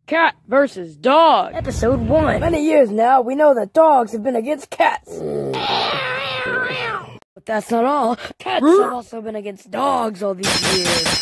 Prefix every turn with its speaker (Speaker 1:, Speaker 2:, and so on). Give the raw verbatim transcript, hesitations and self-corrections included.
Speaker 1: Cat versus dog.
Speaker 2: Episode one.
Speaker 1: Many years now, we know that dogs have been against cats. But that's not all. Cats have also been against dogs all these years.